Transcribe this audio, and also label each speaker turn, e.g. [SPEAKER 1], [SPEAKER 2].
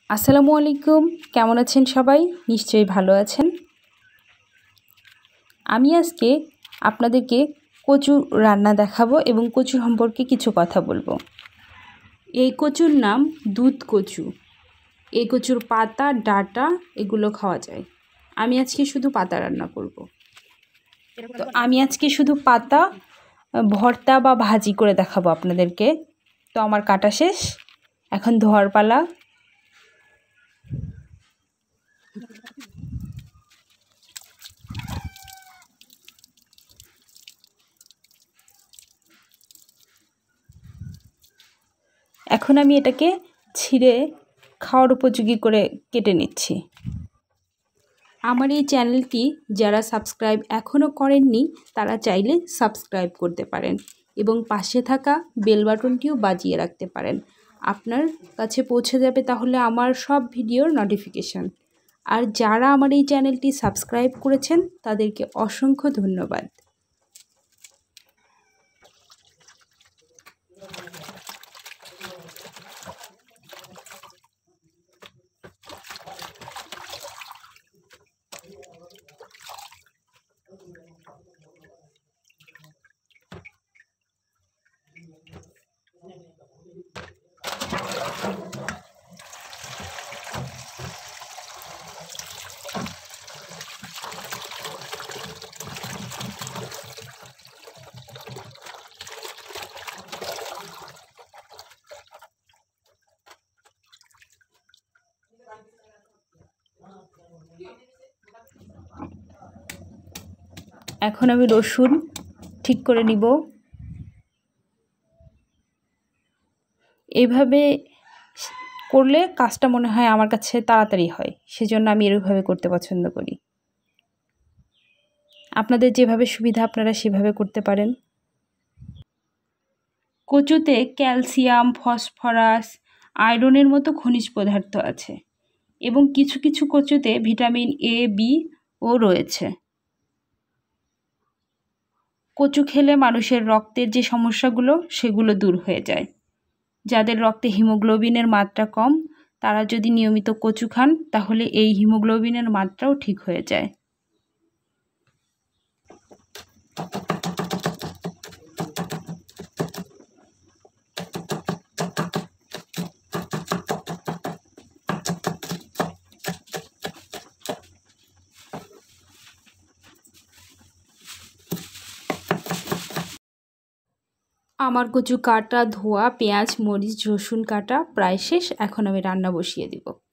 [SPEAKER 1] আসসালামু আলাইকুম। কেমন আছেন সবাই? নিশ্চয়ই ভালো আছেন। আমি আজকে আপনাদেরকে কচু রান্না দেখাবো এবং কচু সম্পর্কে কিছু কথা বলবো। এই কচুর নাম দুধ কচু। এই কচুর পাতা, ডাঁটা এগুলো খাওয়া যায়। আমি আজকে শুধু পাতা রান্না করব। তো আমি আজকে শুধু পাতা ভর্তা বা ভাজি করে দেখাবো আপনাদেরকে। তো আমার কাটা শেষ, এখন ধোয়ার পালা। এখন আমি এটাকে ছিঁড়ে খাওয়ার উপযোগী করে কেটে নিচ্ছি। আমার এই চ্যানেলটি যারা সাবস্ক্রাইব এখনও করেননি তারা চাইলে সাবস্ক্রাইব করতে পারেন এবং পাশে থাকা বেল বাটনটিও বাজিয়ে রাখতে পারেন। আপনার কাছে পৌঁছে যাবে তাহলে আমার সব ভিডিওর নোটিফিকেশান। আর যারা আমার এই চ্যানেলটি সাবস্ক্রাইব করেছেন তাদেরকে অসংখ্য ধন্যবাদ। এখন আমি রসুন ঠিক করে নিব। এইভাবে করলে কাজটা মনে হয় আমার কাছে তাড়াতাড়ি হয়, সেজন্য আমি এরকমভাবে করতে পছন্দ করি। আপনাদের যেভাবে সুবিধা আপনারা সেভাবে করতে পারেন। কচুতে ক্যালসিয়াম, ফসফরাস, আয়রনের মতো খনিজ পদার্থ আছে এবং কিছু কিছু কচুতে ভিটামিন এ, বি ও রয়েছে। কচু খেলে মানুষের রক্তের যে সমস্যাগুলো সেগুলো দূর হয়ে যায়। যাদের রক্তে হিমোগ্লোবিনের মাত্রা কম তারা যদি নিয়মিত কচু খান তাহলে এই হিমোগ্লোবিনের মাত্রাও ঠিক হয়ে যায়। আমার কচু কাটা, ধোয়া, পেঁয়াজ, মরিচ, রসুন কাটা প্রায় শেষ। এখন আমি রান্না বসিয়ে দিব।